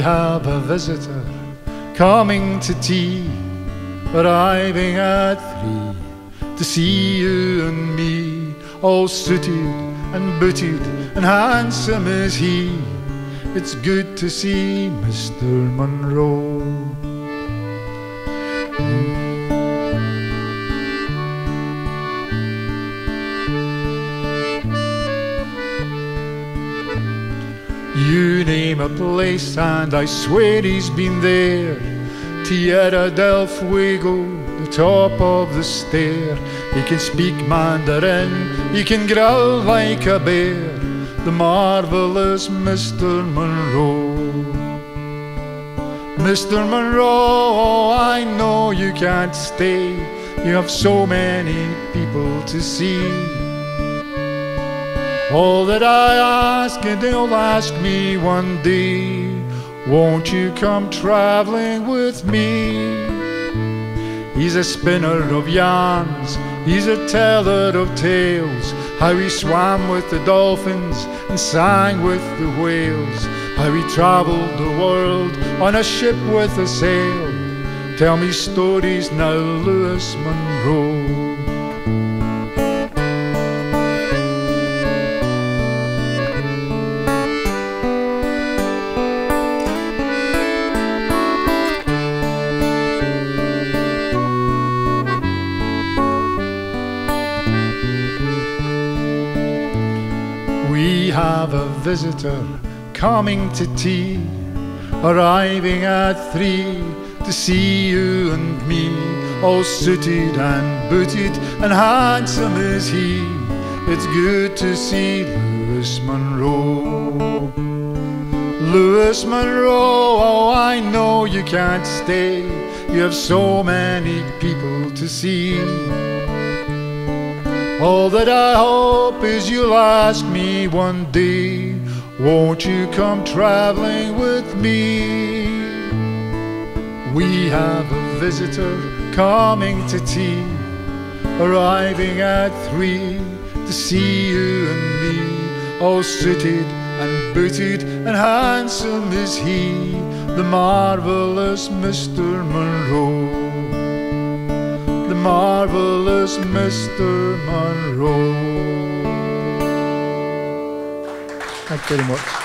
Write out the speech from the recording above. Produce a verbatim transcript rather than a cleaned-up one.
have a visitor coming to tea, arriving at three to see you and me, all suited and booted and handsome as he. It's good to see Mister Monroe. You name a place and I swear he's been there. Tierra del Fuego, the top of the stair. He can speak Mandarin, he can growl like a bear, the marvelous Mister Monroe. Mister Monroe, I know you can't stay, you have so many people to see. All that I ask, and they'll ask me one day, won't you come traveling with me? He's a spinner of yarns, he's a teller of tales, how he swam with the dolphins and sang with the whales, how he travelled the world on a ship with a sail. Tell me stories now, Lewis Monroe. We have a visitor coming to tea, arriving at three to see you and me, all suited and booted and handsome as he. It's good to see Lewis Monroe. Lewis Monroe, oh, I know you can't stay, you have so many people to see. All that I hope is you'll ask me one day, won't you come traveling with me? We have a visitor coming to tea, arriving at three to see you and me, all suited and booted and handsome is he, the marvelous Mister Monroe. The marvelous Mister Monroe. Thank you very much.